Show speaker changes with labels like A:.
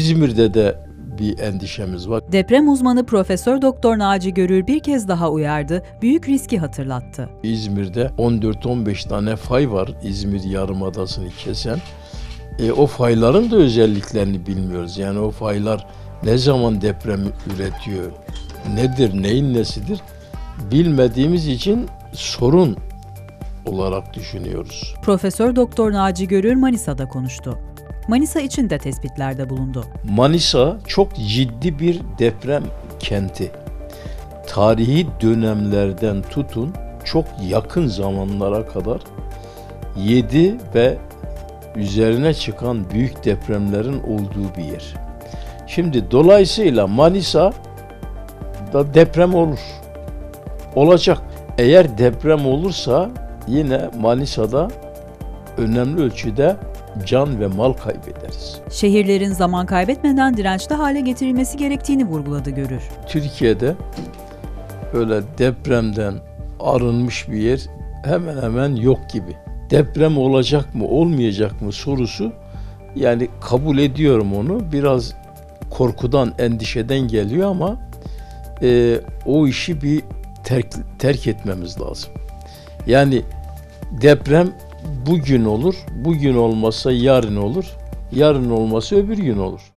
A: İzmir'de de bir endişemiz var.
B: Deprem uzmanı Profesör Doktor Naci Görür bir kez daha uyardı, büyük riski hatırlattı.
A: İzmir'de 14-15 tane fay var İzmir Yarımadası'nı kesen. O fayların da özelliklerini bilmiyoruz. Yani o faylar ne zaman deprem üretiyor, nedir, neyin nesidir bilmediğimiz için sorun olarak düşünüyoruz.
B: Profesör Doktor Naci Görür Manisa'da konuştu. Manisa için de tespitlerde bulundu.
A: Manisa çok ciddi bir deprem kenti. Tarihi dönemlerden tutun çok yakın zamanlara kadar 7 ve üzerine çıkan büyük depremlerin olduğu bir yer. Şimdi dolayısıyla Manisa'da deprem olur. Olacak. Eğer deprem olursa yine Manisa'da önemli ölçüde can ve mal kaybederiz.
B: Şehirlerin zaman kaybetmeden dirençli hale getirilmesi gerektiğini vurguladı Görür.
A: Türkiye'de öyle depremden arınmış bir yer hemen hemen yok gibi. Deprem olacak mı, olmayacak mı sorusu, yani kabul ediyorum onu. Biraz korkudan, endişeden geliyor ama o işi bir terk etmemiz lazım. Yani deprem bugün olur, bugün olmazsa yarın olur, yarın olmazsa öbür gün olur.